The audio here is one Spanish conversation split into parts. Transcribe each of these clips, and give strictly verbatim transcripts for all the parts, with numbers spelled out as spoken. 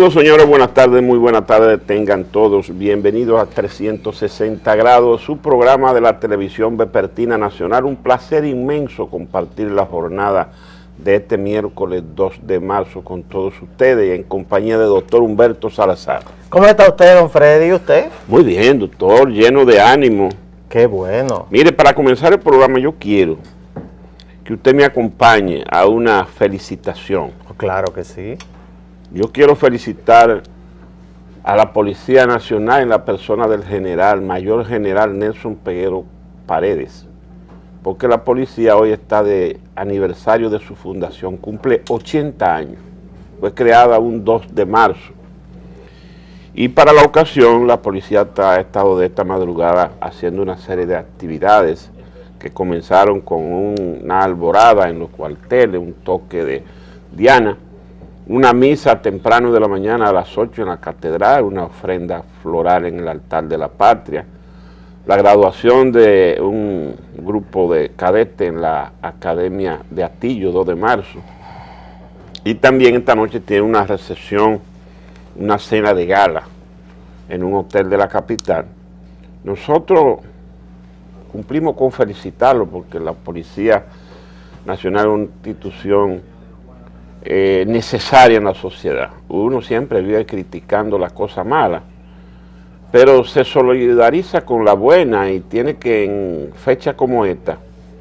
Saludos, señores, buenas tardes, muy buenas tardes, tengan todos bienvenidos a trescientos sesenta grados, su programa de la televisión vespertina nacional. Un placer inmenso compartir la jornada de este miércoles dos de marzo con todos ustedes y en compañía de doctor Humberto Salazar. ¿Cómo está usted, don Freddy? ¿Y usted? Muy bien, doctor, lleno de ánimo. Qué bueno. Mire, para comenzar el programa yo quiero que usted me acompañe a una felicitación. Claro que sí. Yo quiero felicitar a la Policía Nacional en la persona del general, mayor general Nelson Peguero Paredes, porque la policía hoy está de aniversario de su fundación, cumple ochenta años, fue creada un dos de marzo, y para la ocasión la policía ha estado de esta madrugada haciendo una serie de actividades que comenzaron con una alborada en los cuarteles, un toque de diana, una misa temprano de la mañana a las ocho en la catedral, una ofrenda floral en el altar de la patria, la graduación de un grupo de cadetes en la Academia de Atillo, dos de marzo, y también esta noche tiene una recepción, una cena de gala en un hotel de la capital. Nosotros cumplimos con felicitarlo porque la Policía Nacional es una institución Eh, necesaria en la sociedad. Uno siempre vive criticando las cosas malas, pero se solidariza con la buena y tiene que en fecha como esta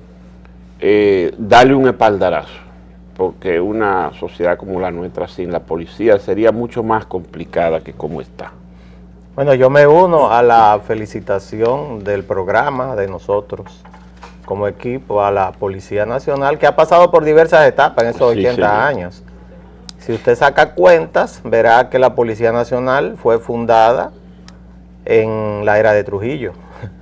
eh, darle un espaldarazo, porque una sociedad como la nuestra sin la policía sería mucho más complicada que como está. Bueno, yo me uno a la felicitación del programa de nosotros como equipo a la Policía Nacional, que ha pasado por diversas etapas en esos Sí, ochenta señor. años. Si usted saca cuentas, verá que la Policía Nacional fue fundada en la era de Trujillo.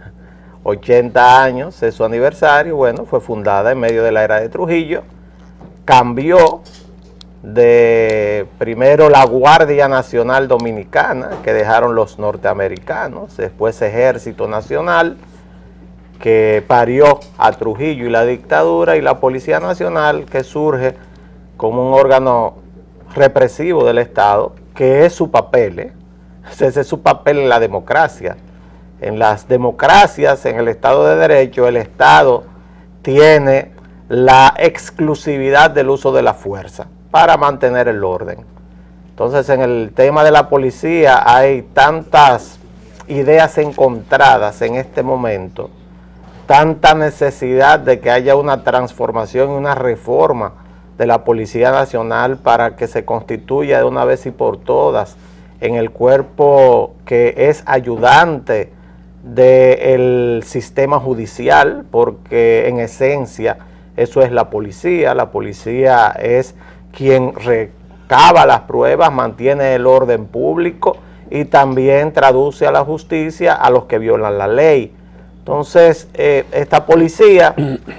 ochenta años es su aniversario, bueno, fue fundada en medio de la era de Trujillo, cambió de primero la Guardia Nacional Dominicana, que dejaron los norteamericanos, después Ejército Nacional, que parió a Trujillo y la dictadura, y la Policía Nacional, que surge como un órgano represivo del Estado, que es su papel, ¿eh? Ese es su papel en la democracia. En las democracias, en el Estado de Derecho, el Estado tiene la exclusividad del uso de la fuerza para mantener el orden. Entonces, en el tema de la policía hay tantas ideas encontradas en este momento, tanta necesidad de que haya una transformación y una reforma de la Policía Nacional para que se constituya de una vez y por todas en el cuerpo que es ayudante del sistema judicial, porque en esencia eso es la policía. La policía es quien recaba las pruebas, mantiene el orden público y también traduce a la justicia a los que violan la ley. Entonces, eh, esta policía,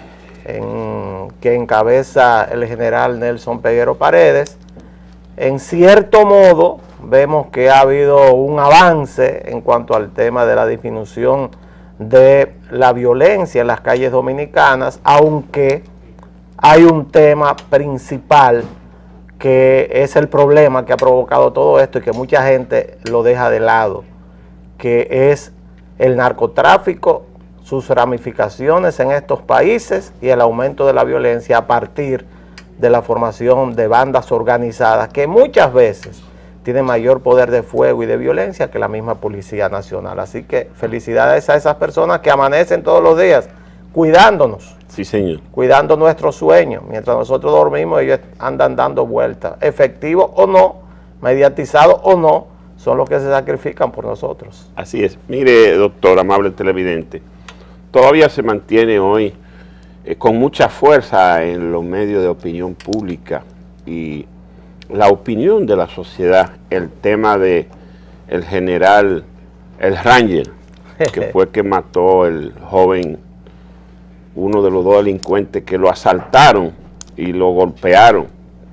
en, que encabeza el general Nelson Peguero Paredes, en cierto modo vemos que ha habido un avance en cuanto al tema de la disminución de la violencia en las calles dominicanas, aunque hay un tema principal que es el problema que ha provocado todo esto y que mucha gente lo deja de lado, que es el narcotráfico, sus ramificaciones en estos países y el aumento de la violencia a partir de la formación de bandas organizadas que muchas veces tienen mayor poder de fuego y de violencia que la misma Policía Nacional. Así que felicidades a esas personas que amanecen todos los días cuidándonos. Sí, señor. Cuidando nuestros sueños. Mientras nosotros dormimos, ellos andan dando vueltas. Efectivos o no, mediatizados o no, son los que se sacrifican por nosotros. Así es. Mire, doctor, amable televidente, todavía se mantiene hoy eh, con mucha fuerza en los medios de opinión pública y la opinión de la sociedad el tema de el general, el Ranger, que fue que mató el joven, uno de los dos delincuentes que lo asaltaron y lo golpearon.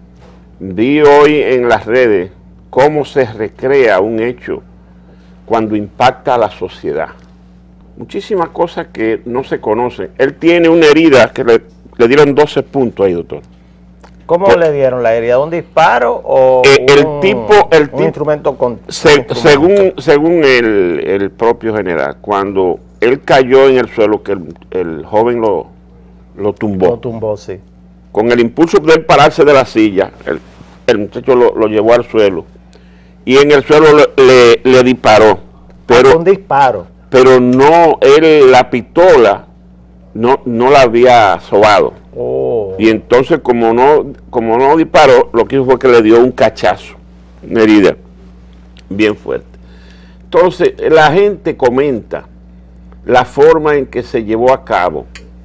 Vi hoy en las redes cómo se recrea un hecho cuando impacta a la sociedad. Muchísimas cosas que no se conocen. Él tiene una herida que le, le dieron doce puntos ahí, doctor. ¿Cómo Por, le dieron la herida? ¿Un disparo o eh, el un, tipo, el un tipo, instrumento con se, un instrumento? Según, según el, el propio general, cuando él cayó en el suelo, que el, el joven lo, lo tumbó. Lo tumbó, sí. Con el impulso de él pararse de la silla, el, el muchacho lo, lo llevó al suelo y en el suelo le, le, le disparó. Pero, ah, un disparo. Pero no, él, la pistola no, no la había sobado. Oh. Y entonces, como no, como no disparó, lo que hizo fue que le dio un cachazo, una herida bien fuerte. Entonces, la gente comenta la forma en que se llevó a cabo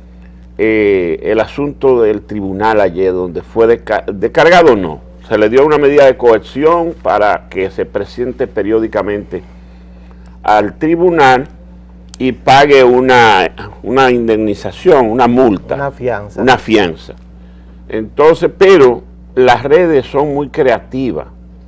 eh, el asunto del tribunal ayer, donde fue desca descargado, no. Se le dio una medida de coerción para que se presente periódicamente al tribunal y pague una, una indemnización, una multa. Una fianza. Una fianza. Entonces, pero las redes son muy creativas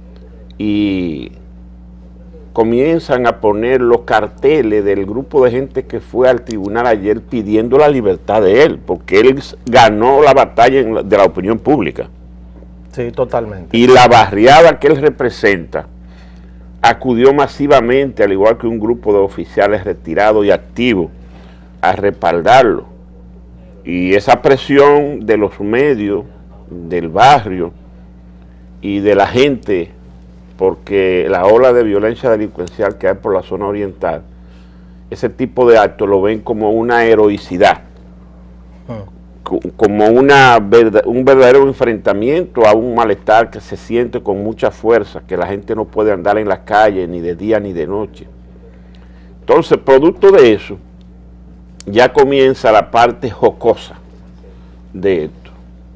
y comienzan a poner los carteles del grupo de gente que fue al tribunal ayer pidiendo la libertad de él, porque él ganó la batalla en la, de la opinión pública. Sí, totalmente. Y la barriada que él representa acudió masivamente, al igual que un grupo de oficiales retirados y activos, a respaldarlo. Y esa presión de los medios, del barrio y de la gente, porque la ola de violencia delincuencial que hay por la zona oriental, ese tipo de actos lo ven como una heroicidad, hmm. como una un verdadero enfrentamiento a un malestar que se siente con mucha fuerza, que la gente no puede andar en las calles ni de día ni de noche. Entonces, producto de eso, ya comienza la parte jocosa de esto,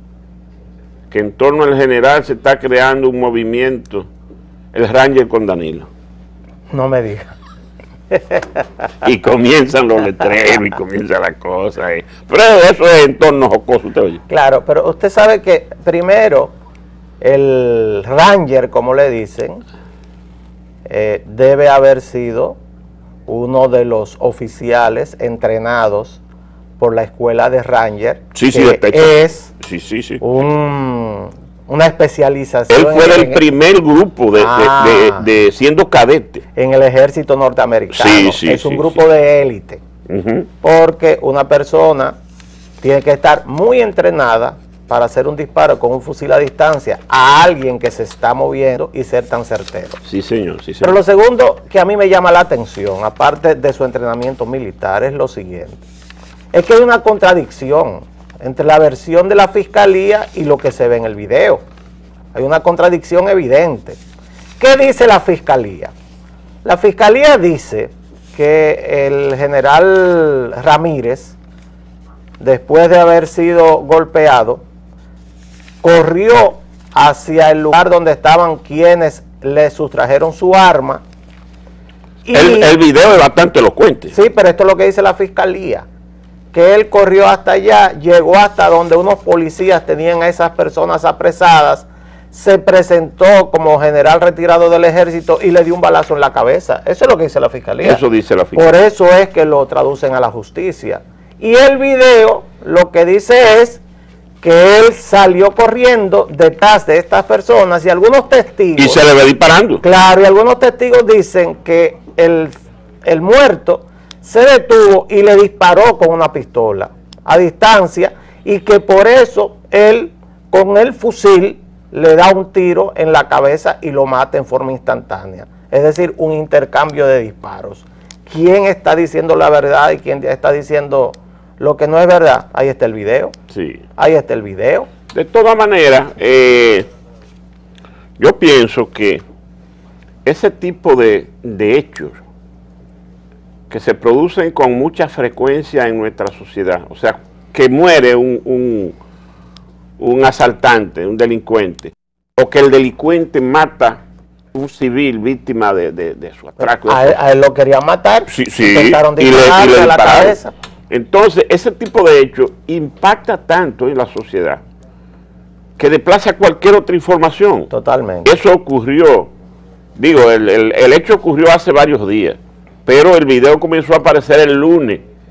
que en torno al general se está creando un movimiento, el Ranger con Danilo. No me diga. Y comienzan los letreros y comienza la cosa. Eh. Pero eso es en torno jocoso, usted oye. Claro, pero usted sabe que primero el Ranger, como le dicen, eh, debe haber sido uno de los oficiales entrenados por la escuela de Ranger, sí, sí, que es sí, sí, sí. Un, una especialización. Él fue en, del en, primer grupo de, ah, de, de, de siendo cadete. En el ejército norteamericano. Sí, sí, es un sí, grupo sí. de élite. Uh-huh. Porque una persona tiene que estar muy entrenada para hacer un disparo con un fusil a distancia a alguien que se está moviendo y ser tan certero. Sí, señor, sí, señor. Pero lo segundo que a mí me llama la atención, aparte de su entrenamiento militar, es lo siguiente. Es que hay una contradicción entre la versión de la fiscalía y lo que se ve en el video. Hay una contradicción evidente. ¿Qué dice la fiscalía? La fiscalía dice que el general Ramírez, después de haber sido golpeado, corrió hacia el lugar donde estaban quienes le sustrajeron su arma. Y el, el video es bastante elocuente. Sí, pero esto es lo que dice la fiscalía, que él corrió hasta allá, llegó hasta donde unos policías tenían a esas personas apresadas, se presentó como general retirado del ejército y le dio un balazo en la cabeza. Eso es lo que dice la fiscalía. Eso dice la fiscalía. Por eso es que lo traducen a la justicia. Y el video lo que dice es que él salió corriendo detrás de estas personas y algunos testigos... Y se le ve disparando. Claro, y algunos testigos dicen que el, el muerto se detuvo y le disparó con una pistola a distancia y que por eso él con el fusil le da un tiro en la cabeza y lo mata en forma instantánea. Es decir, un intercambio de disparos. ¿Quién está diciendo la verdad y quién está diciendo lo que no es verdad? Ahí está el video. Sí. Ahí está el video. De todas maneras, eh, yo pienso que ese tipo de, de hechos que se producen con mucha frecuencia en nuestra sociedad, o sea, que muere un, un, un asaltante, un delincuente, o que el delincuente mata un civil víctima de, de, de su atraco. A él, a él lo querían matar, sí, sí, intentaron y le, y le a la cabeza. Entonces, ese tipo de hechos impacta tanto en la sociedad que desplaza cualquier otra información. Totalmente. Eso ocurrió, digo, el, el, el hecho ocurrió hace varios días, pero el video comenzó a aparecer el lunes,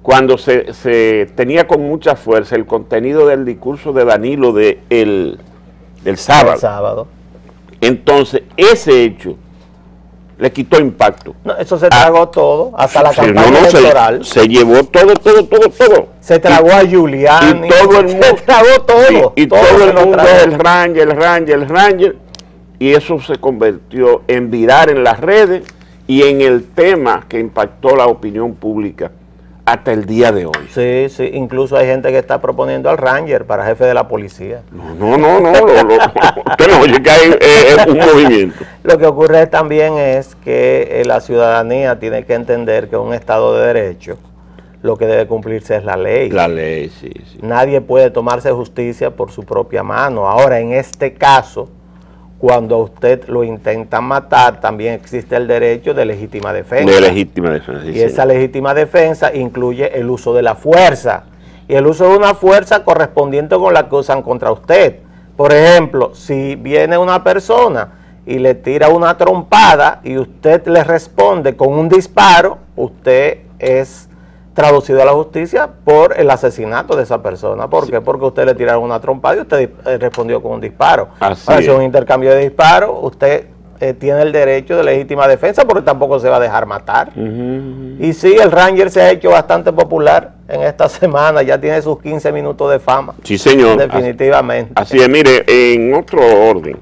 cuando se, se tenía con mucha fuerza el contenido del discurso de Danilo de el, del sábado. El sábado. Entonces, ese hecho le quitó impacto. No, eso se tragó ah, todo, hasta la campaña no, no, electoral. Se, se llevó todo, todo, todo, todo. Se tragó y, a Giuliani. Y todo el mundo. Se tragó todo. Y, y todo, todo el mundo, el Ranger, el Ranger, el Ranger. Y eso se convirtió en virar en las redes y en el tema que impactó la opinión pública hasta el día de hoy. Sí, sí, incluso hay gente que está proponiendo al Ranger para jefe de la policía. No, no, no, no, no, no, usted no oye que hay eh, un movimiento. Lo que ocurre también es que eh, la ciudadanía tiene que entender que un Estado de Derecho, lo que debe cumplirse es la ley. La ley, sí, sí. Nadie puede tomarse justicia por su propia mano. Ahora, en este caso, cuando a usted lo intentan matar, también existe el derecho de legítima defensa. De legítima defensa, sí, y esa señor. legítima defensa incluye el uso de la fuerza. Y el uso de una fuerza correspondiente con la que usan contra usted. Por ejemplo, si viene una persona y le tira una trompada y usted le responde con un disparo, usted es traducido a la justicia por el asesinato de esa persona. ¿Por sí. qué? Porque usted le tiraron una trompada y usted eh, respondió con un disparo. Así Ahora, es. si es un intercambio de disparos, usted eh, tiene el derecho de legítima defensa porque tampoco se va a dejar matar. Uh-huh. Y sí, el Ranger se ha hecho bastante popular en esta semana, ya tiene sus quince minutos de fama. Sí, señor. Definitivamente. Así es, mire, en otro orden,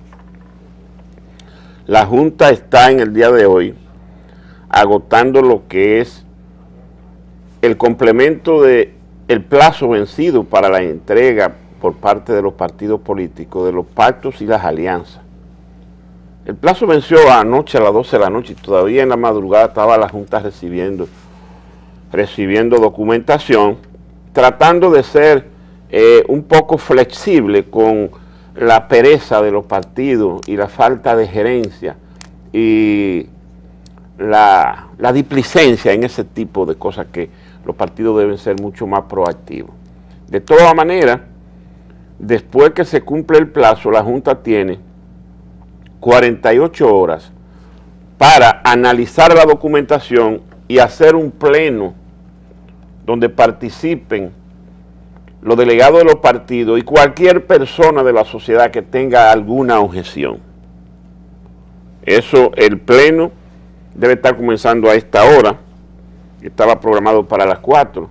la Junta está en el día de hoy agotando lo que es el complemento de el plazo vencido para la entrega por parte de los partidos políticos de los pactos y las alianzas. El plazo venció anoche a las doce de la noche y todavía en la madrugada estaba la Junta recibiendo, recibiendo documentación, tratando de ser eh, un poco flexible con la pereza de los partidos y la falta de gerencia y la, la displicencia en ese tipo de cosas que los partidos deben ser mucho más proactivos. De todas maneras, después que se cumple el plazo, la Junta tiene cuarenta y ocho horas para analizar la documentación y hacer un pleno donde participen los delegados de los partidos y cualquier persona de la sociedad que tenga alguna objeción. Eso, el pleno debe estar comenzando a esta hora. Estaba programado para las cuatro,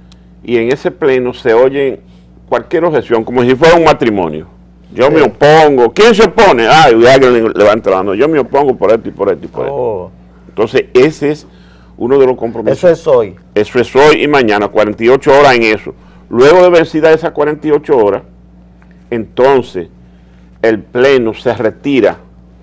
y en ese pleno se oye cualquier objeción, como si fuera un matrimonio. Yo sí. me opongo. ¿Quién se opone? Ah, y alguien levanta la mano. Yo me opongo por esto y por esto y por oh. esto. Entonces, ese es uno de los compromisos. Eso es hoy. Eso es hoy y mañana, cuarenta y ocho horas en eso. Luego de vencida esas cuarenta y ocho horas, entonces el pleno se retira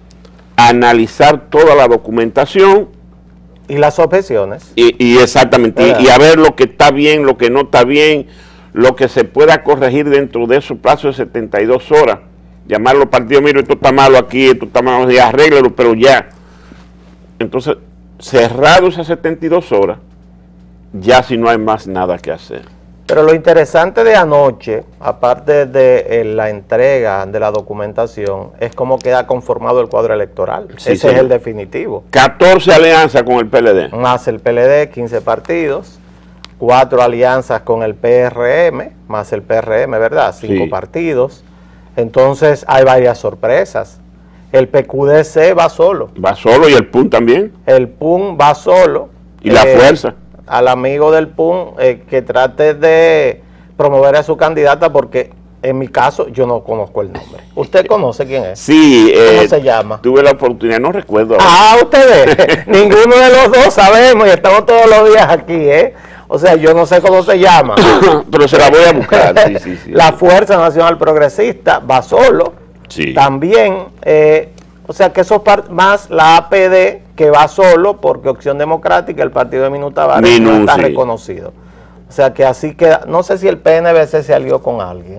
a analizar toda la documentación. Y las objeciones. Y, y exactamente, y, y a ver lo que está bien, lo que no está bien, lo que se pueda corregir dentro de su plazo de setenta y dos horas. Llamar a los partidos, mire, esto está malo aquí, esto está malo, y arréglelo, pero ya. Entonces, cerrado esas setenta y dos horas, ya si no hay más nada que hacer. Pero lo interesante de anoche, aparte de eh, la entrega de la documentación, es cómo queda conformado el cuadro electoral. Sí, Ese sí. es el definitivo. catorce alianzas con el P L D. Más el P L D, quince partidos, cuatro alianzas con el P R M, más el P R M, ¿verdad? cinco Sí. partidos. Entonces hay varias sorpresas. El P Q D C va solo. Va solo y el P U N también. El P U N va solo. Y la Eh, fuerza. Al amigo del P U N eh, que trate de promover a su candidata, porque en mi caso yo no conozco el nombre. ¿Usted conoce quién es? Sí. ¿Cómo eh, se llama? Tuve la oportunidad, no recuerdo. ahora. Ah, ustedes. Ninguno de los dos sabemos y estamos todos los días aquí, ¿eh? O sea, yo no sé cómo se llama. Pero se la voy a buscar. Sí, sí, sí. La Fuerza Nacional Progresista va solo. Sí. También, eh, o sea, que eso es más la A P D, que va solo, porque Opción Democrática, el partido de Minú Tavares, Minú, no está sí. reconocido. O sea, que así queda. No sé si el P N B C se alió con alguien.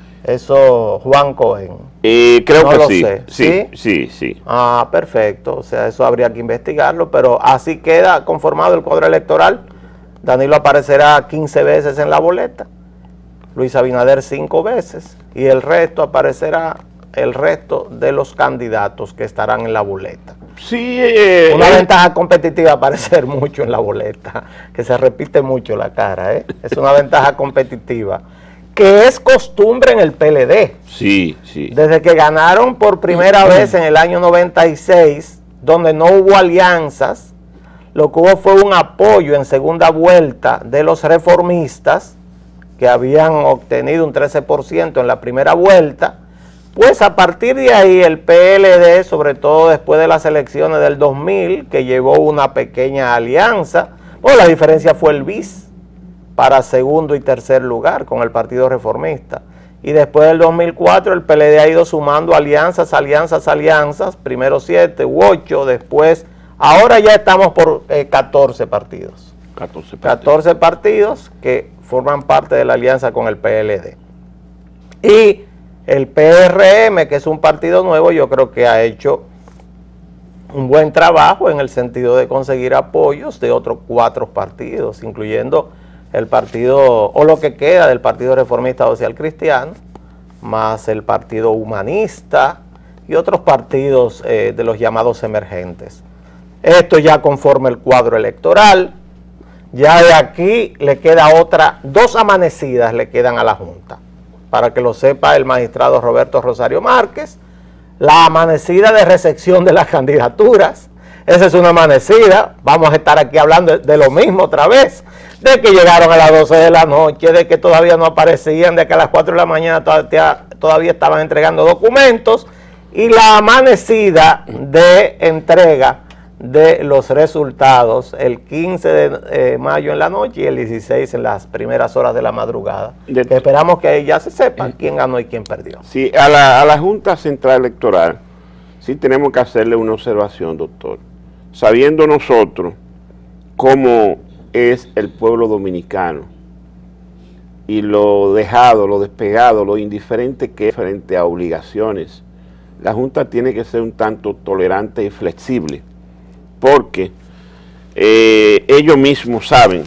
Eso, Juan Cohen. Eh, creo No que lo sí. sé. sí. ¿Sí? Sí, sí. Ah, perfecto. O sea, eso habría que investigarlo, pero así queda conformado el cuadro electoral. Danilo aparecerá quince veces en la boleta, Luis Abinader cinco veces, y el resto aparecerá el resto de los candidatos que estarán en la boleta. Sí, eh, una eh, ventaja competitiva aparecer mucho en la boleta, que se repite mucho la cara, ¿eh? Es una ventaja competitiva, que es costumbre en el P L D. Sí, sí. Desde que ganaron por primera vez en el año noventa y seis, donde no hubo alianzas, lo que hubo fue un apoyo en segunda vuelta de los reformistas, que habían obtenido un trece por ciento en la primera vuelta. Pues a partir de ahí el P L D, sobre todo después de las elecciones del dos mil, que llevó una pequeña alianza, bueno, la diferencia fue el bis para segundo y tercer lugar con el Partido Reformista. Y después del dos mil cuatro el P L D ha ido sumando alianzas, alianzas, alianzas, primero siete u ocho, después, ahora ya estamos por eh, catorce partidos. catorce partidos. catorce partidos que forman parte de la alianza con el P L D. Y el P R M, que es un partido nuevo, yo creo que ha hecho un buen trabajo en el sentido de conseguir apoyos de otros cuatro partidos, incluyendo el partido, o lo que queda del Partido Reformista Social Cristiano, más el Partido Humanista y otros partidos eh, de los llamados emergentes. Esto ya conforma el cuadro electoral. Ya de aquí le queda otra, dos amanecidas le quedan a la Junta, para que lo sepa el magistrado Roberto Rosario Márquez. La amanecida de recepción de las candidaturas, esa es una amanecida, vamos a estar aquí hablando de, de lo mismo otra vez, de que llegaron a las doce de la noche, de que todavía no aparecían, de que a las cuatro de la mañana todavía, todavía estaban entregando documentos, y la amanecida de entrega de los resultados el quince de eh, mayo en la noche y el dieciséis en las primeras horas de la madrugada. De que esperamos que ya se sepa quién ganó y quién perdió. Sí, a la, a la Junta Central Electoral sí tenemos que hacerle una observación, doctor. Sabiendo nosotros cómo es el pueblo dominicano y lo dejado, lo despegado, lo indiferente que es frente a obligaciones, la Junta tiene que ser un tanto tolerante y flexible, porque eh, ellos mismos saben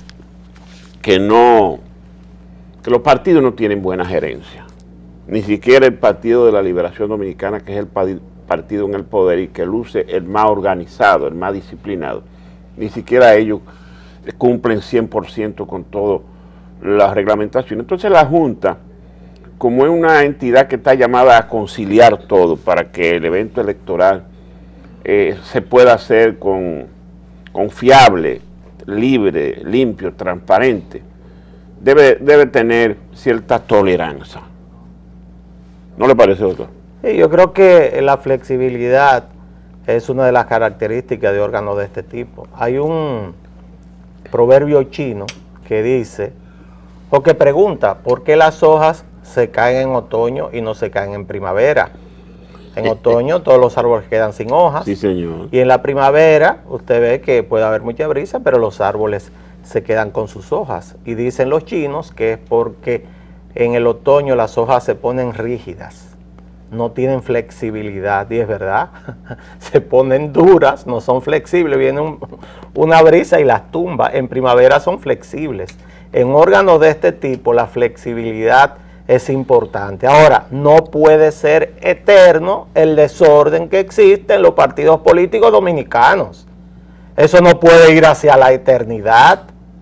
que no, que los partidos no tienen buena gerencia, ni siquiera el Partido de la Liberación Dominicana, que es el partido en el poder y que luce el más organizado, el más disciplinado, ni siquiera ellos cumplen cien por ciento con todas las reglamentaciones. Entonces la Junta, como es una entidad que está llamada a conciliar todo para que el evento electoral Eh, se puede hacer con confiable, libre, limpio, transparente, debe, debe tener cierta tolerancia. ¿No le parece, doctor? Sí, yo creo que la flexibilidad es una de las características de órganos de este tipo. Hay un proverbio chino que dice, o que pregunta, ¿por qué las hojas se caen en otoño y no se caen en primavera? En otoño todos los árboles quedan sin hojas. Sí, señor. Y en la primavera usted ve que puede haber mucha brisa, pero los árboles se quedan con sus hojas. Y dicen los chinos que es porque en el otoño las hojas se ponen rígidas, no tienen flexibilidad. Y es verdad, se ponen duras, no son flexibles. Viene un, una brisa y las tumba. En primavera son flexibles. En órganos de este tipo la flexibilidad es importante. Ahora, no puede ser eterno el desorden que existe en los partidos políticos dominicanos. Eso no puede ir hacia la eternidad,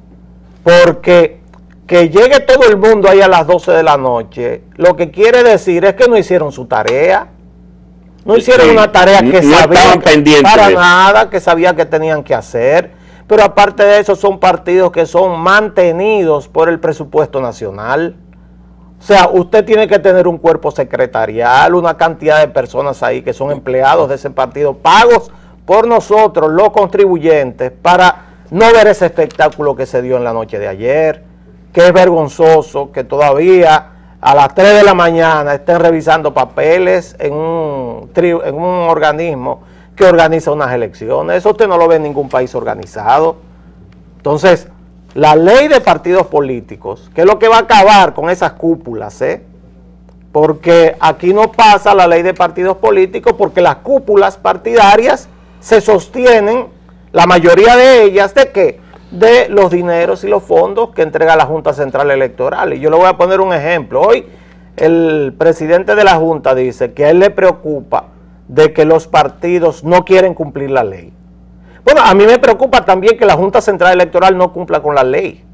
porque que llegue todo el mundo ahí a las doce de la noche, lo que quiere decir es que no hicieron su tarea. No hicieron sí, una tarea que no sabían que, para nada, que sabía que tenían que hacer. Pero aparte de eso, son partidos que son mantenidos por el presupuesto nacional. O sea, usted tiene que tener un cuerpo secretarial, una cantidad de personas ahí que son empleados de ese partido, pagos por nosotros, los contribuyentes, para no ver ese espectáculo que se dio en la noche de ayer, que es vergonzoso que todavía a las tres de la mañana estén revisando papeles en un, en un organismo que organiza unas elecciones. Eso usted no lo ve en ningún país organizado. Entonces, la ley de partidos políticos, que es lo que va a acabar con esas cúpulas, ¿eh? Porque aquí no pasa la ley de partidos políticos porque las cúpulas partidarias se sostienen, la mayoría de ellas, ¿de qué? De los dineros y los fondos que entrega la Junta Central Electoral. Y yo le voy a poner un ejemplo. Hoy el presidente de la Junta dice que a él le preocupa de que los partidos no quieren cumplir la ley. Bueno, a mí me preocupa también que la Junta Central Electoral no cumpla con la ley.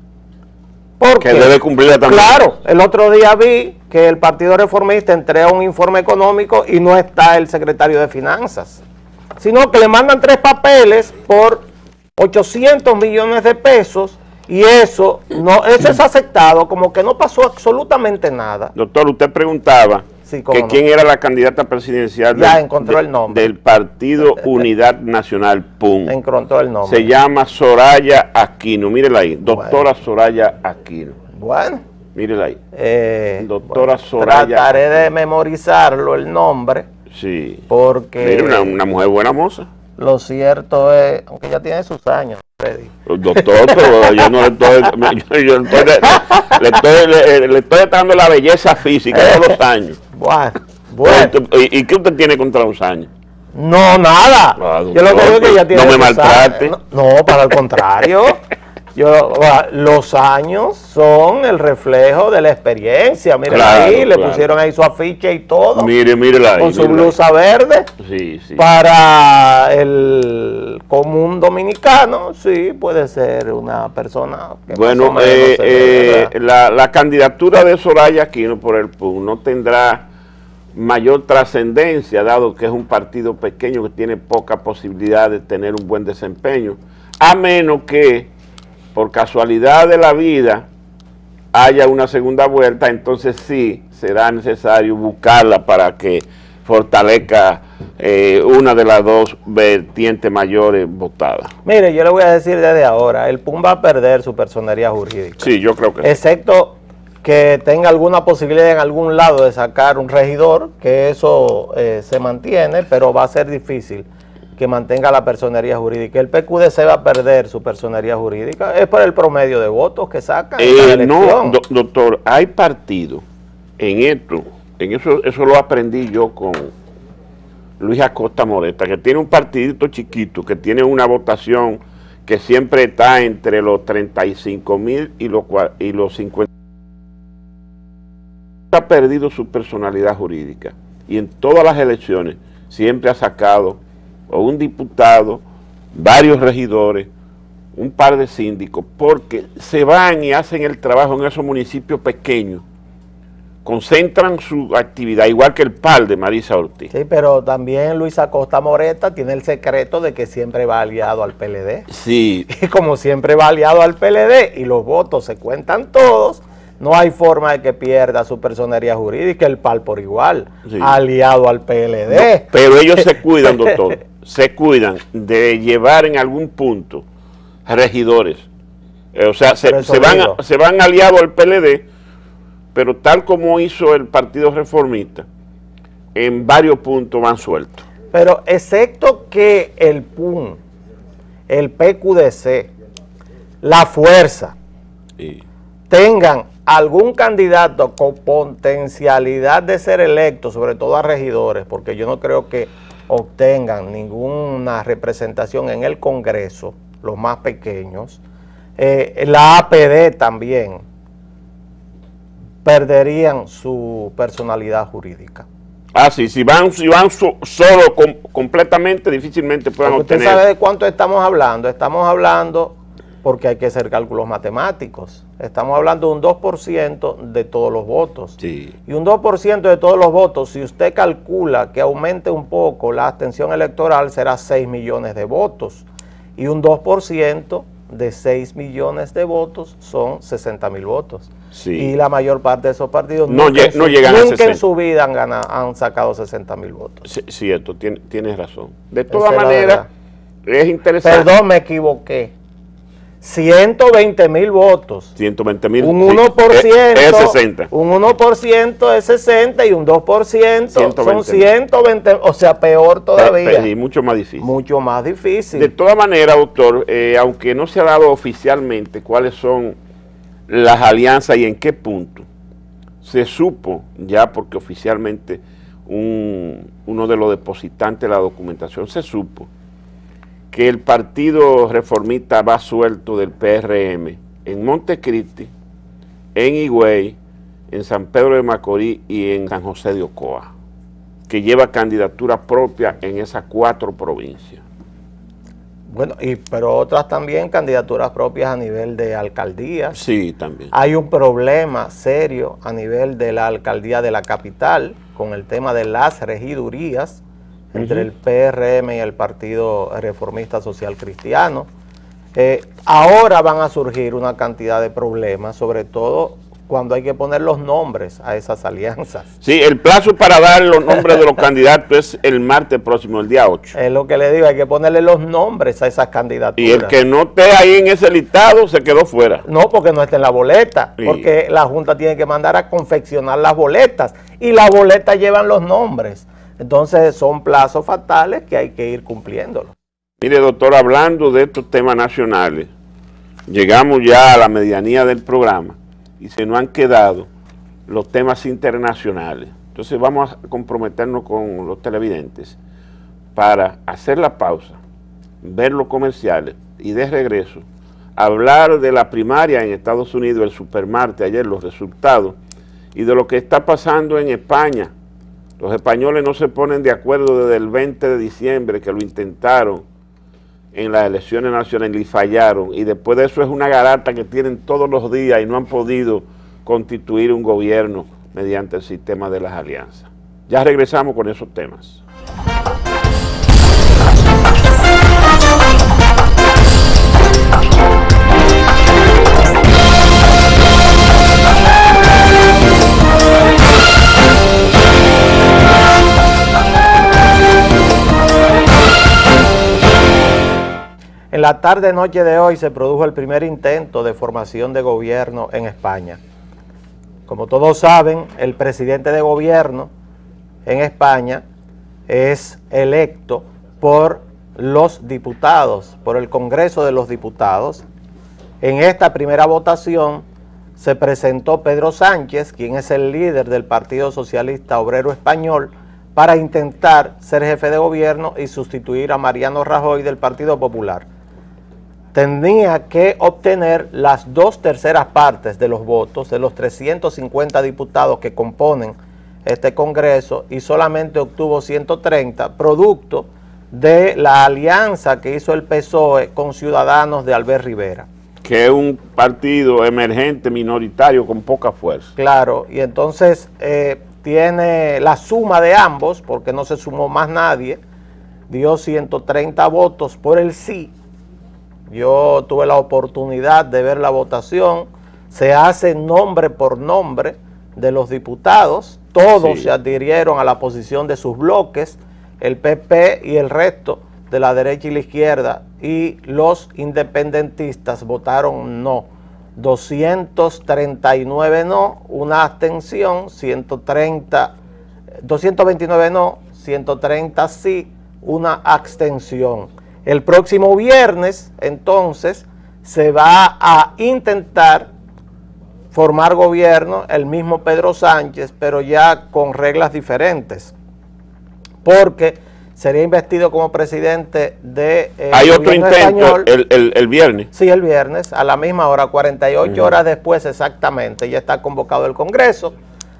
Porque, que debe cumplirla también. Claro, el otro día vi que el Partido Reformista entrega un informe económico y no está el secretario de Finanzas, sino que le mandan tres papeles por ochocientos millones de pesos y eso no eso es aceptado como que no pasó absolutamente nada. Doctor, usted preguntaba sí, que no. quién era la candidata presidencial ya del, encontró de, el nombre. del Partido Unidad Nacional, P U N. Encontró el nombre. Se llama Soraya Aquino, mírela ahí, doctora bueno. Soraya Aquino. Bueno. Mírela ahí. Eh, doctora bueno, Soraya Trataré Aquino. de memorizarlo el nombre. Sí. Porque... Mira, una, una mujer buena moza. Lo cierto es, aunque ya tiene sus años, Freddy. Doctor, pero yo no le estoy, yo, yo le, estoy le, estoy, le, le estoy dando la belleza física de los años. Bueno, bueno. ¿Y, ¿Y qué usted tiene contra los años? No, nada. Ah, yo lo que digo es que ya tiene no me sus maltrate. años. No, no, para el contrario. Yo, los años son el reflejo de la experiencia. Miren claro, ahí, le claro. pusieron ahí su afiche y todo. Mire, mire ahí. Con su blusa ahí. verde. Sí, sí. Para el común dominicano, sí, puede ser una persona que bueno, más o eh, se ve, eh, la, la candidatura de Soraya Aquino por el P U N no tendrá mayor trascendencia, dado que es un partido pequeño que tiene poca posibilidad de tener un buen desempeño, a menos que por casualidad de la vida haya una segunda vuelta, entonces sí será necesario buscarla para que fortalezca eh, una de las dos vertientes mayores votadas. Mire, yo le voy a decir desde ahora, el P U N va a perder su personería jurídica. Sí, yo creo que sí. Excepto que tenga alguna posibilidad en algún lado de sacar un regidor, que eso eh, se mantiene, pero va a ser difícil que mantenga la personería jurídica. El P Q D C va a perder su personería jurídica, es por el promedio de votos que saca en eh, la elección. No, do, doctor, hay partidos en esto, en eso, eso lo aprendí yo con Luis Acosta Moreta, que tiene un partidito chiquito, que tiene una votación que siempre está entre los treinta y cinco mil y los, y los cincuenta. Ha perdido su personalidad jurídica y en todas las elecciones siempre ha sacado o un diputado, varios regidores, un par de síndicos, porque se van y hacen el trabajo en esos municipios pequeños, concentran su actividad, igual que el P A L de Marisa Ortiz. Sí, pero también Luis Acosta Moreta tiene el secreto de que siempre va aliado al P L D. Sí. Y como siempre va aliado al P L D y los votos se cuentan todos, no hay forma de que pierda su personería jurídica, el P A L por igual, sí. aliado al P L D. No, pero ellos se cuidan, doctor, se cuidan de llevar en algún punto regidores. Eh, o sea, se, se, van, a, se van aliados al P L D, pero tal como hizo el Partido Reformista, en varios puntos van sueltos. Pero excepto que el P U N, el P Q D C, la Fuerza, sí. tengan algún candidato con potencialidad de ser electo, sobre todo a regidores, porque yo no creo que obtengan ninguna representación en el Congreso, los más pequeños, eh, la A P D también, perderían su personalidad jurídica. Ah, sí, si van, si van so, solo, com, completamente, difícilmente puedan porque obtener. ¿Usted sabe de cuánto estamos hablando? Estamos hablando, porque hay que hacer cálculos matemáticos, estamos hablando de un dos por ciento de todos los votos. Sí. Y un dos por ciento de todos los votos, si usted calcula que aumente un poco la abstención electoral, será seis millones de votos. Y un dos por ciento de seis millones de votos son sesenta mil votos. Sí. Y la mayor parte de esos partidos no, nunca, no en, llegan su, a nunca en su vida han, ganado, han sacado sesenta mil votos. Sí, cierto, tienes tiene razón. De todas maneras, es interesante. Perdón, me equivoqué. ciento veinte mil votos. ciento veinte mil. Un uno por ciento. Sí, es sesenta. Un uno por ciento es sesenta y un dos por ciento son ciento veinte. O sea, peor todavía. Y mucho más difícil. Mucho más difícil. De todas maneras, doctor, eh, aunque no se ha dado oficialmente cuáles son las alianzas y en qué punto, se supo ya porque oficialmente un, uno de los depositantes de la documentación se supo que el Partido Reformista va suelto del P R M en Montecristi, en Higüey, en San Pedro de Macorís y en San José de Ocoa, que lleva candidatura propia en esas cuatro provincias. Bueno, y pero otras también candidaturas propias a nivel de alcaldías. Sí, también. Hay un problema serio a nivel de la alcaldía de la capital con el tema de las regidurías entre uh-huh. el P R M y el Partido Reformista Social Cristiano. Eh, ahora van a surgir una cantidad de problemas, sobre todo cuando hay que poner los nombres a esas alianzas. Sí, el plazo para dar los nombres de los candidatos es el martes próximo, el día ocho. Es lo que le digo, hay que ponerle los nombres a esas candidaturas. Y el que no esté ahí en ese listado se quedó fuera. No, porque no está en la boleta, sí. Porque la Junta tiene que mandar a confeccionar las boletas y las boletas llevan los nombres. Entonces son plazos fatales que hay que ir cumpliéndolos. Mire, doctor, hablando de estos temas nacionales, llegamos ya a la medianía del programa y se nos han quedado los temas internacionales. Entonces vamos a comprometernos con los televidentes para hacer la pausa, ver los comerciales y de regreso hablar de la primaria en Estados Unidos, el supermartes ayer, los resultados y de lo que está pasando en España. Los españoles no se ponen de acuerdo desde el veinte de diciembre, que lo intentaron en las elecciones nacionales y fallaron, y después de eso es una garata que tienen todos los días y no han podido constituir un gobierno mediante el sistema de las alianzas. Ya regresamos con esos temas. En la tarde-noche de hoy se produjo el primer intento de formación de gobierno en España. Como todos saben, el presidente de gobierno en España es electo por los diputados, por el Congreso de los Diputados. En esta primera votación se presentó Pedro Sánchez, quien es el líder del Partido Socialista Obrero Español, para intentar ser jefe de gobierno y sustituir a Mariano Rajoy del Partido Popular. Tenía que obtener las dos terceras partes de los votos de los trescientos cincuenta diputados que componen este Congreso y solamente obtuvo ciento treinta, producto de la alianza que hizo el P S O E con Ciudadanos de Albert Rivera. Que es un partido emergente, minoritario, con poca fuerza. Claro, y entonces eh, tiene la suma de ambos, porque no se sumó más nadie, dio ciento treinta votos por el sí. Yo tuve la oportunidad de ver la votación, se hace nombre por nombre de los diputados, todos sí. se adhirieron a la posición de sus bloques, el P P y el resto de la derecha y la izquierda, y los independentistas votaron no, doscientos treinta y nueve no, una abstención, ciento treinta, doscientos veintinueve no, ciento treinta sí, una abstención. El próximo viernes, entonces, se va a intentar formar gobierno el mismo Pedro Sánchez, pero ya con reglas diferentes, porque sería investido como presidente de eh, Hay otro intento español, el, el, el viernes. Sí, el viernes, a la misma hora, cuarenta y ocho uh-huh. horas después exactamente, ya está convocado el Congreso.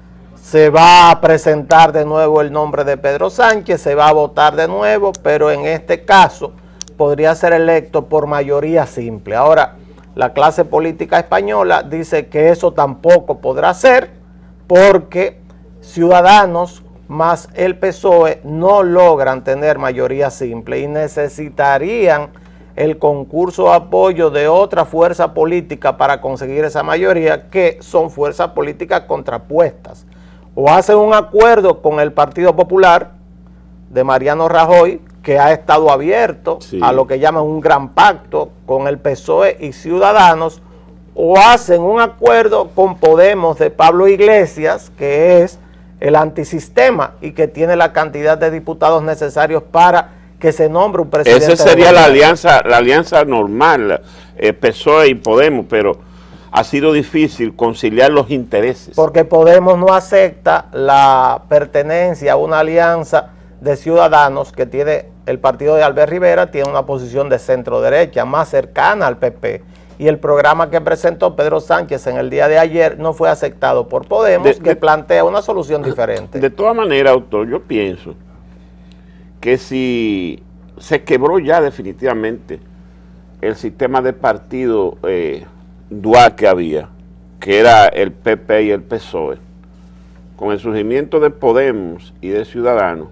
Se va a presentar de nuevo el nombre de Pedro Sánchez, se va a votar de nuevo, pero en este caso podría ser electo por mayoría simple. Ahora, la clase política española dice que eso tampoco podrá ser porque Ciudadanos más el P S O E no logran tener mayoría simple y necesitarían el concurso de apoyo de otra fuerza política para conseguir esa mayoría, que son fuerzas políticas contrapuestas. O hacen un acuerdo con el Partido Popular de Mariano Rajoy, que ha estado abierto sí. a lo que llaman un gran pacto con el P S O E y Ciudadanos, o hacen un acuerdo con Podemos de Pablo Iglesias, que es el antisistema y que tiene la cantidad de diputados necesarios para que se nombre un presidente. Esa sería la alianza, la alianza normal, eh, P S O E y Podemos, pero ha sido difícil conciliar los intereses. Porque Podemos no acepta la pertenencia a una alianza de Ciudadanos que tiene el partido de Albert Rivera, tiene una posición de centro derecha más cercana al P P, y el programa que presentó Pedro Sánchez en el día de ayer no fue aceptado por Podemos, de, que de, plantea una solución diferente. De todas maneras, autor, yo pienso que si se quebró ya definitivamente el sistema de partido eh, dual que había, que era el P P y el P S O E, con el surgimiento de Podemos y de Ciudadanos,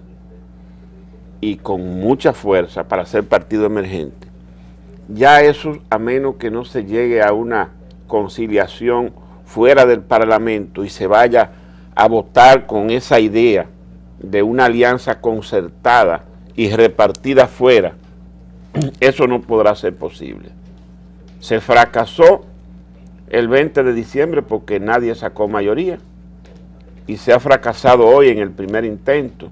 y con mucha fuerza para ser partido emergente, ya eso, a menos que no se llegue a una conciliación fuera del Parlamento y se vaya a votar con esa idea de una alianza concertada y repartida fuera, eso no podrá ser posible. Se fracasó el veinte de diciembre porque nadie sacó mayoría, y se ha fracasado hoy en el primer intento,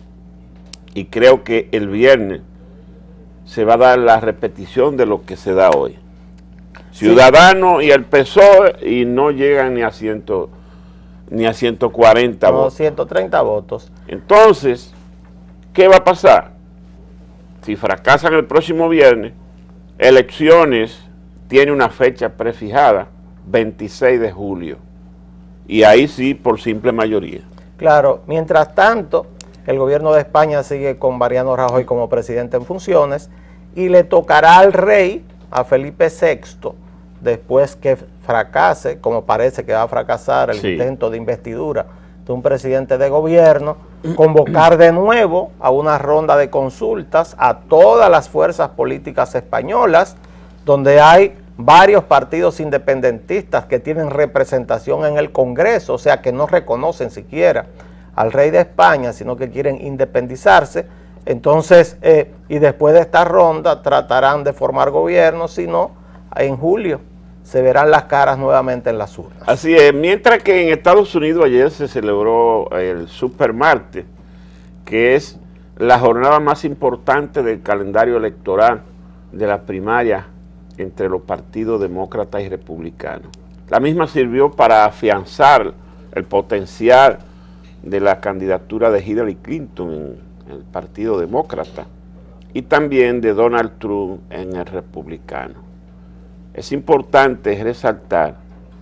y creo que el viernes se va a dar la repetición de lo que se da hoy. Ciudadanos sí. Y el P S O E, y no llegan ni a ciento, ni a ciento cuarenta no, votos. ciento treinta votos. Entonces, ¿qué va a pasar? Si fracasan el próximo viernes, elecciones tiene una fecha prefijada, veintiséis de julio, y ahí sí por simple mayoría. Claro, mientras tanto, el gobierno de España sigue con Mariano Rajoy como presidente en funciones, y le tocará al rey, a Felipe sexto, después que fracase, como parece que va a fracasar el sí. intento de investidura de un presidente de gobierno, convocar de nuevo a una ronda de consultas a todas las fuerzas políticas españolas, donde hay varios partidos independentistas que tienen representación en el Congreso, o sea que no reconocen siquiera al rey de España, sino que quieren independizarse. Entonces, eh, y después de esta ronda tratarán de formar gobierno, si no, en julio se verán las caras nuevamente en las urnas. Así es, mientras que en Estados Unidos ayer se celebró el Supermartes, que es la jornada más importante del calendario electoral de las primarias entre los partidos demócratas y republicanos. La misma sirvió para afianzar el potencial de la candidatura de Hillary Clinton en el Partido Demócrata y también de Donald Trump en el Republicano. Es importante resaltar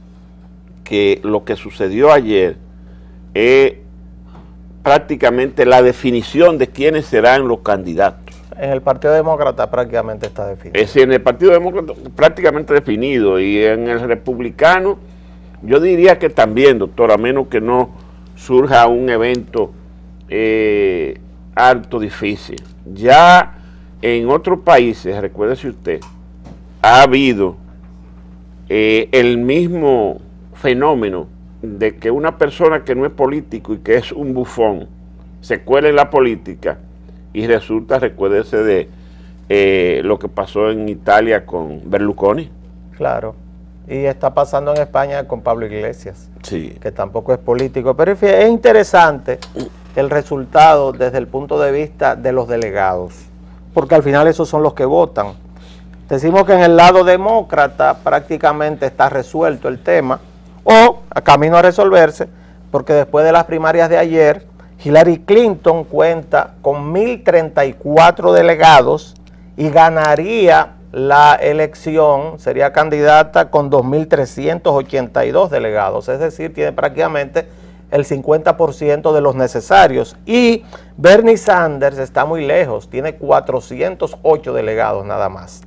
que lo que sucedió ayer es prácticamente la definición de quiénes serán los candidatos. En el Partido Demócrata prácticamente está definido. Es decir, en el Partido Demócrata prácticamente definido, y en el Republicano yo diría que también, doctor, a menos que no surja un evento eh, harto difícil. Ya en otros países, recuérdese usted, ha habido eh, el mismo fenómeno de que una persona que no es político y que es un bufón se cuela en la política, y resulta, recuérdese de eh, lo que pasó en Italia con Berlusconi. Claro, y está pasando en España con Pablo Iglesias, sí. que tampoco es político, pero es interesante el resultado desde el punto de vista de los delegados, porque al final esos son los que votan. Decimos que en el lado demócrata prácticamente está resuelto el tema, o a camino a resolverse, porque después de las primarias de ayer, Hillary Clinton cuenta con mil treinta y cuatro delegados y ganaría la elección, sería candidata con dos mil trescientos ochenta y dos delegados, es decir, tiene prácticamente el cincuenta por ciento de los necesarios. Y Bernie Sanders está muy lejos, tiene cuatrocientos ocho delegados nada más.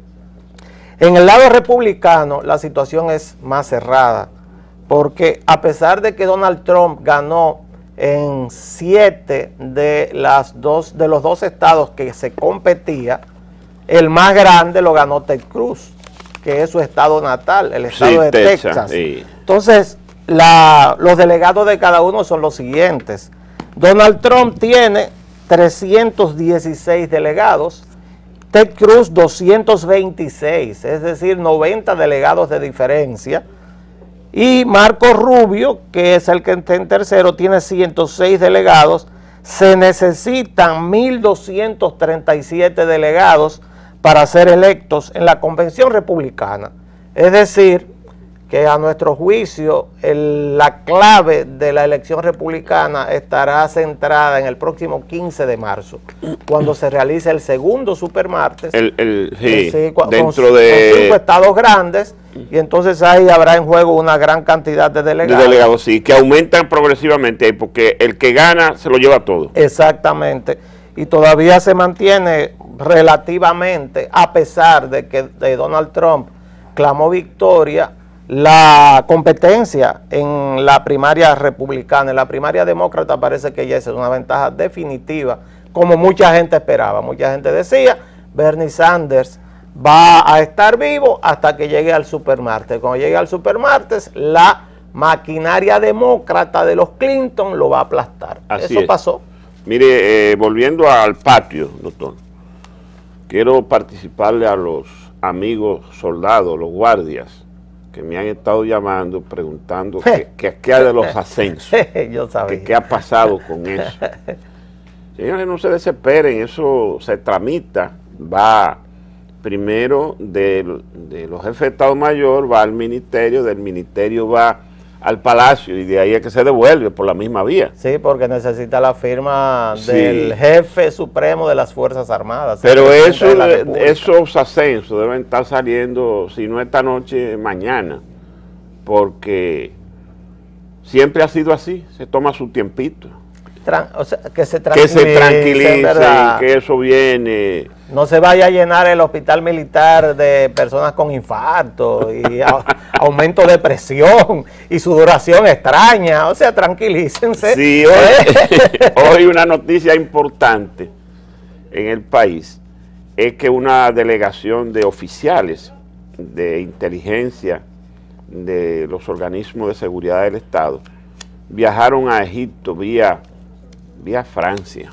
En el lado republicano la situación es más cerrada, porque a pesar de que Donald Trump ganó en siete de, las dos, de los dos estados que se competía, el más grande lo ganó Ted Cruz, que es su estado natal, el estado sí, de Texas. Texas. Sí. Entonces, la, los delegados de cada uno son los siguientes. Donald Trump tiene trescientos dieciséis delegados, Ted Cruz doscientos veintiséis, es decir, noventa delegados de diferencia. Y Marco Rubio, que es el que está en tercero, tiene ciento seis delegados. Se necesitan mil doscientos treinta y siete delegados para ser electos en la convención republicana. Es decir, que a nuestro juicio el, la clave de la elección republicana estará centrada en el próximo quince de marzo, cuando se realice el segundo supermartes, el, el, sí, eh, sí, con, dentro con, de con cinco estados grandes, y entonces ahí habrá en juego una gran cantidad de delegados. De delegados, sí, que aumentan progresivamente ahí, porque el que gana se lo lleva todo. Exactamente, y todavía se mantiene relativamente, a pesar de que de Donald Trump clamó victoria, la competencia en la primaria republicana. En la primaria demócrata parece que ya es una ventaja definitiva, como mucha gente esperaba. Mucha gente decía, Bernie Sanders va a estar vivo hasta que llegue al supermartes. Cuando llegue al supermartes, la maquinaria demócrata de los Clinton lo va a aplastar. Así Eso es. pasó. Mire, eh, volviendo al patio, doctor, quiero participarle a los amigos soldados, los guardias, que me han estado llamando, preguntando qué que, que hay de los ascensos. Yo sabía. Que qué ha pasado con eso. Señores, no se desesperen, eso se tramita, va primero de, de los jefes de Estado Mayor, va al ministerio, del ministerio va al palacio y de ahí es que se devuelve por la misma vía. Sí, porque necesita la firma Sí. del jefe supremo de las Fuerzas Armadas. Pero eso, esos ascensos deben estar saliendo, si no esta noche, mañana, porque siempre ha sido así, se toma su tiempito. Tran o sea, que se Que se tranquilicen, tranquilicen, que eso viene. No se vaya a llenar el hospital militar de personas con infarto y a, aumento de presión y sudoración extraña. O sea, tranquilícense. Sí, hoy, hoy una noticia importante en el país es que una delegación de oficiales de inteligencia de los organismos de seguridad del Estado viajaron a Egipto vía, vía Francia.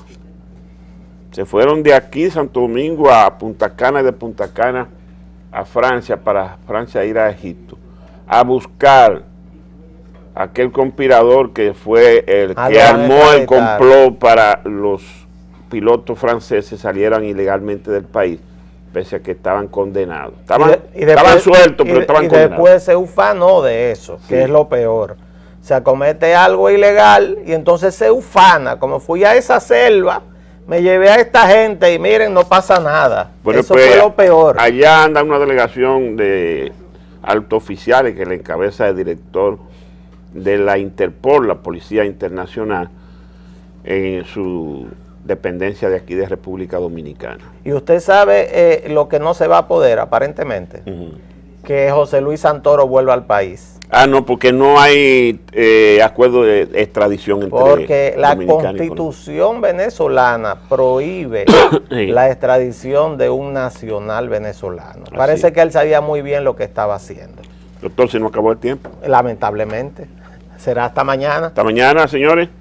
Se fueron de aquí, Santo Domingo, a Punta Cana y de Punta Cana a Francia, para Francia ir a Egipto, a buscar aquel conspirador que fue el Ah, que lo armó van a el extraditar. complot para los pilotos franceses salieran ilegalmente del país, pese a que estaban condenados. Estaban, Y de- y después- estaban sueltos, pero y- estaban y condenados. después se ufanó de eso, que Sí. es lo peor. Se acomete algo ilegal y entonces se ufana. Como fui a esa selva, me llevé a esta gente y miren, no pasa nada. Bueno, Eso pues, fue lo peor. Allá anda una delegación de altos oficiales que le encabeza el director de la Interpol, la Policía Internacional, en su dependencia de aquí de República Dominicana. Y usted sabe eh, lo que no se va a poder, aparentemente, Ujú. que José Luis Santoro vuelva al país. Ah, no, porque no hay eh, acuerdo de extradición entre Porque la Dominicana y Constitución venezolana prohíbe Sí. la extradición de un nacional venezolano. Así Parece es. que él sabía muy bien lo que estaba haciendo. Doctor, se nos acabó el tiempo. Lamentablemente. Será hasta mañana. Hasta mañana, señores.